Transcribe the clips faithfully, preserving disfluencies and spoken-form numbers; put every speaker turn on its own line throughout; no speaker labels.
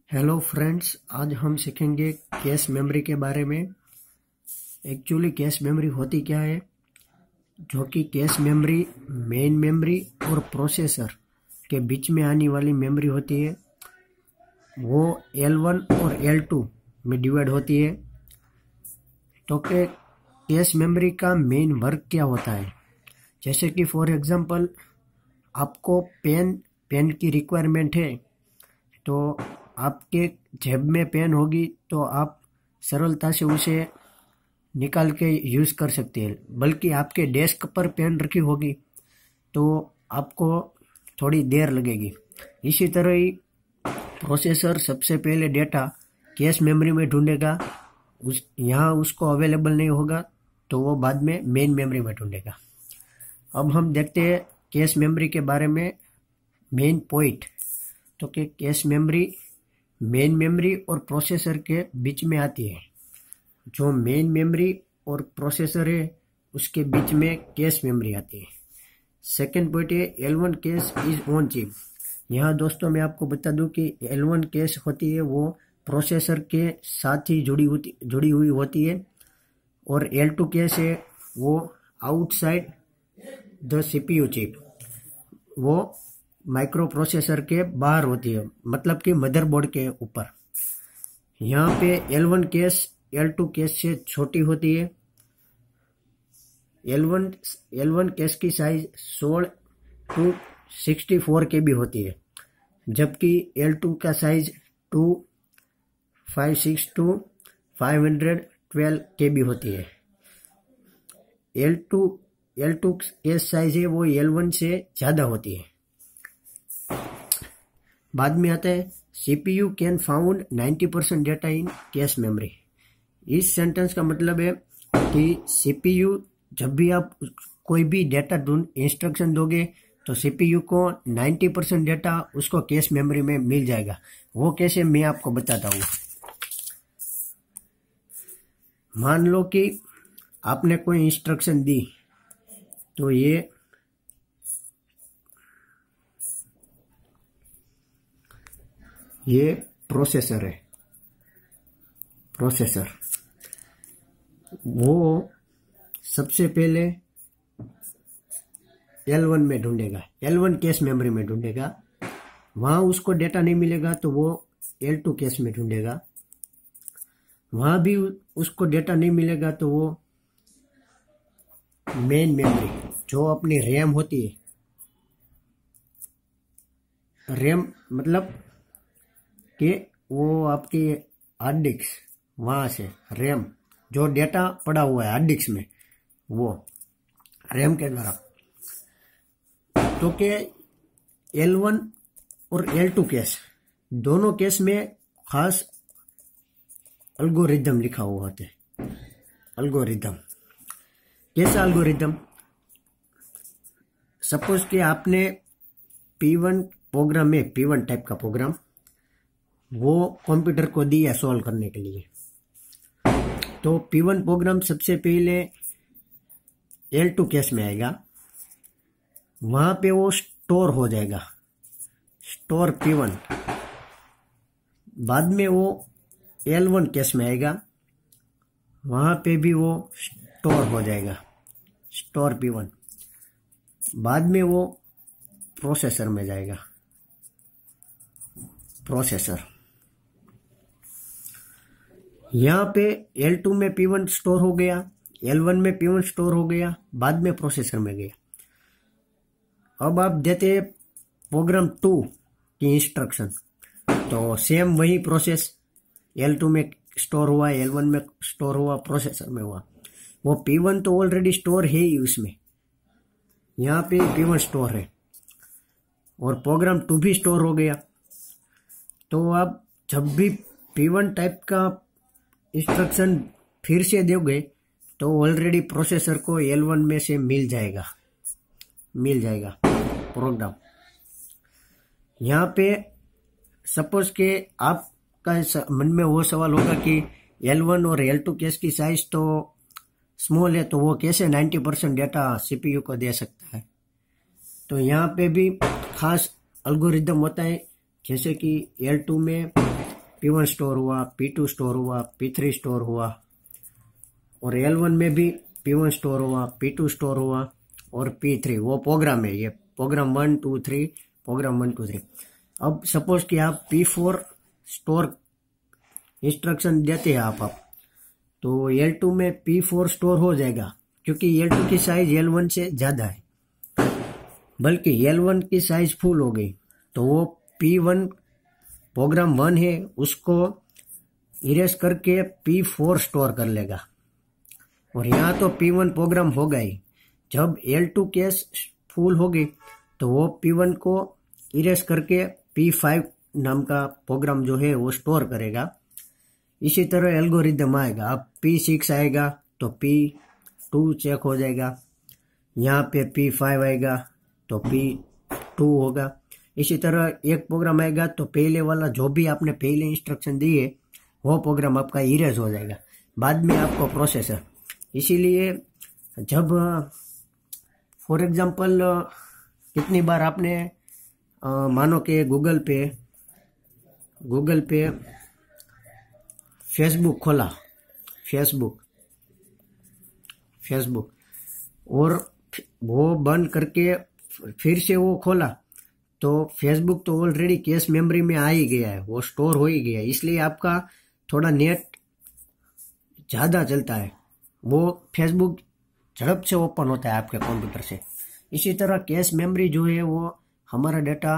Hello friends, आज हम सीखेंगे कैश मेमोरी के बारे में। एक्चुअली कैश मेमोरी होती क्या है, जो कि कैश मेमोरी मेन मेमोरी और प्रोसेसर के बीच में आने वाली मेमोरी होती है। वो एल वन और एल टू में डिवाइड होती है। तो के कैश मेमोरी का मेन वर्क क्या होता है, जैसे कि फॉर एग्जांपल आपको पेन पेन की रिक्वायरमेंट है, तो आपके जेब में पेन होगी तो आप सरलता से उसे निकाल के यूज़ कर सकते हैं। बल्कि आपके डेस्क पर पेन रखी होगी तो आपको थोड़ी देर लगेगी। इसी तरह ही प्रोसेसर सबसे पहले डेटा कैश मेमोरी में ढूंढेगा, उस यहाँ उसको अवेलेबल नहीं होगा तो वो बाद में मेन मेमोरी में ढूंढेगा। अब हम देखते हैं कैश मेमोरी के बारे में मेन पॉइंट। तो कि कैश मेमोरी मेन मेमोरी और प्रोसेसर के बीच में आती है। जो मेन मेमोरी और प्रोसेसर है उसके बीच में कैश मेमोरी आती है। सेकेंड पॉइंट है L one cache is on chip. यहाँ दोस्तों मैं आपको बता दूं कि एल वन कैश होती है वो प्रोसेसर के साथ ही जुड़ी होती जुड़ी हुई होती है, और एल टू कैश है वो आउटसाइड द सीपीयू चिप, वो माइक्रो प्रोसेसर के बाहर होती है, मतलब कि मदरबोर्ड के ऊपर। यहाँ पे L one cache L two cache से छोटी होती है। L one L one cache की साइज सोलह to sixty four K B होती है, जबकि एल टू का size two five six to five hundred twelve K B होती है। L two L two cache size है वो एल वन से ज़्यादा होती है। बाद में आता है CPU can found ninety percent data in cache memory. इस सेंटेंस का मतलब है कि सीपीयू जब भी आप कोई भी डेटा ढूंढ इंस्ट्रक्शन दोगे तो सीपीयू को नाइन्टी परसेंट डेटा उसको कैश मेमोरी में मिल जाएगा। वो कैसे, मैं आपको बताता हूँ। मान लो कि आपने कोई इंस्ट्रक्शन दी, तो ये ये प्रोसेसर है। प्रोसेसर वो सबसे पहले एल वन में ढूंढेगा, एल वन कैश मेमोरी में ढूंढेगा। वहाँ उसको डेटा नहीं मिलेगा तो वो एल टू कैश में ढूंढेगा। वहाँ भी उसको डेटा नहीं मिलेगा तो वो मेन मेमोरी, जो अपनी रैम होती है, रैम मतलब कि वो आपकी हार्ड डिस्क, वहाँ से रैम जो डेटा पड़ा हुआ है हार्ड डिस्क में, वो रैम के द्वारा। तो के एल वन और एल टू केस, दोनों केस में खास एल्गोरिदम लिखा हुआ होता है। एल्गोरिदम कैसा एल्गोरिदम? सपोज कि आपने पी वन प्रोग्राम में पी वन टाइप का प्रोग्राम वो कंप्यूटर को दिया सॉल्व करने के लिए, तो पी वन प्रोग्राम सबसे पहले एल टू कैश में आएगा। वहां पे वो स्टोर हो जाएगा, स्टोर पी वन। बाद में वो एल वन कैश में आएगा, वहां पे भी वो स्टोर हो जाएगा, स्टोर पी वन। बाद में वो प्रोसेसर में जाएगा, प्रोसेसर। यहाँ पे एल टू में पी वन स्टोर हो गया, एल वन में पी वन स्टोर हो गया, बाद में प्रोसेसर में गया। अब आप देते हैं प्रोग्राम टू की इंस्ट्रक्शन, तो सेम वही प्रोसेस एल टू में स्टोर हुआ, एल वन में स्टोर हुआ, प्रोसेसर में हुआ। वो पी वन तो ऑलरेडी स्टोर है ही उसमें, यहाँ पे पी वन स्टोर है और प्रोग्राम टू भी स्टोर हो गया। तो आप जब भी पी वन टाइप का इंस्ट्रक्शन फिर से दोगे तो ऑलरेडी प्रोसेसर को एल वन में से मिल जाएगा मिल जाएगा प्रोग्राम। यहाँ पे सपोज के आपका मन में वो सवाल होगा कि एल वन और एल टू केस की साइज तो स्मॉल है, तो वो कैसे नाइन्टी परसेंट डेटा सीपीयू को दे सकता है। तो यहाँ पे भी खास एल्गोरिदम होता है, जैसे कि एल टू में पी वन स्टोर हुआ, पी टू स्टोर हुआ, पी थ्री स्टोर हुआ, और एल वन में भी पी वन स्टोर हुआ, पी टू स्टोर हुआ और पी थ्री। वो प्रोग्राम है, ये program one two three, program one two three. अब सपोज कि आप पी फोर स्टोर इंस्ट्रक्शन देते हैं आप, आप तो एल टू में पी फोर स्टोर हो जाएगा, क्योंकि एल टू की साइज एल वन से ज्यादा है, बल्कि एल वन की साइज फुल हो गई तो वो पी वन प्रोग्राम वन है उसको इरेज करके पी फोर स्टोर कर लेगा। और यहाँ तो पी वन प्रोग्राम हो गई, जब एल टू केस फुल होगी तो वो पी वन को इरेज करके पी फाइव नाम का प्रोग्राम जो है वो स्टोर करेगा। इसी तरह एल्गोरिदम आएगा, अब पी सिक्स आएगा तो पी टू चेक हो जाएगा, यहाँ पे पी फाइव आएगा तो पी टू होगा। इसी तरह एक प्रोग्राम आएगा तो पहले वाला जो भी आपने पहले इंस्ट्रक्शन दी है वो प्रोग्राम आपका इरेज हो जाएगा, बाद में आपको प्रोसेसर। इसीलिए जब फॉर एग्जांपल कितनी बार आपने आ, मानो कि गूगल पे गूगल पे फेसबुक खोला, फेसबुक फेसबुक और वो बंद करके फिर से वो खोला तो फेसबुक तो ऑलरेडी कैश मेमोरी में आ ही गया है, वो स्टोर हो ही गया है, इसलिए आपका थोड़ा नेट ज़्यादा चलता है, वो फेसबुक झड़प से ओपन होता है आपके कंप्यूटर से। इसी तरह कैश मेमोरी जो है वो हमारा डेटा,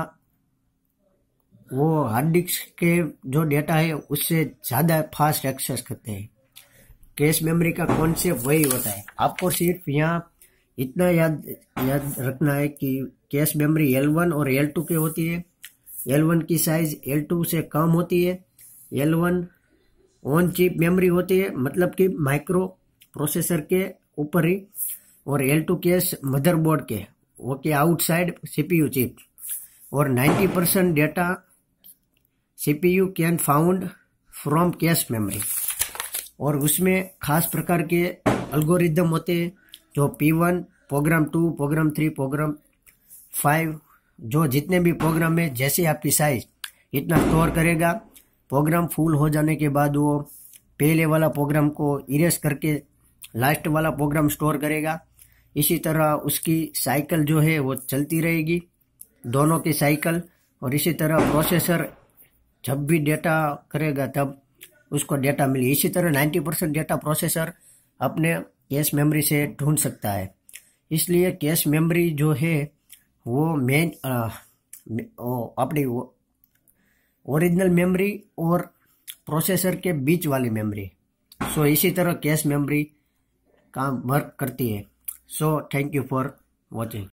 वो हार्ड डिस्क के जो डेटा है उससे ज़्यादा फास्ट एक्सेस करते हैं। कैश मेमोरी का कॉन्सेप्ट वही होता है। आपको सिर्फ यहाँ इतना याद याद रखना है कि कैश मेमोरी एल वन और एल टू के होती है। एल वन की साइज एल टू से कम होती है। L one on chip memory होती है, मतलब कि माइक्रो प्रोसेसर के ऊपर ही, और एल टू कैश मदरबोर्ड के वो के आउटसाइड सीपीयू चिप। और ninety percent data CPU can found from cache memory, और उसमें खास प्रकार के एल्गोरिदम होते हैं जो P one, program two, program three, program five, जो जितने भी प्रोग्राम है जैसे आपकी साइज इतना स्टोर करेगा। प्रोग्राम फुल हो जाने के बाद वो पहले वाला प्रोग्राम को इरेज करके लास्ट वाला प्रोग्राम स्टोर करेगा। इसी तरह उसकी साइकिल जो है वो चलती रहेगी, दोनों की साइकिल। और इसी तरह प्रोसेसर जब भी डेटा करेगा तब उसको डेटा मिले। इसी तरह नाइन्टी परसेंट डेटा प्रोसेसर अपने कैश मेमोरी से ढूंढ सकता है। इसलिए कैश मेमोरी जो है वो मेन अपनी ओरिजिनल मेमोरी और प्रोसेसर के बीच वाली मेमोरी। सो इसी तरह कैश मेमोरी काम वर्क करती है। So thank you for watching.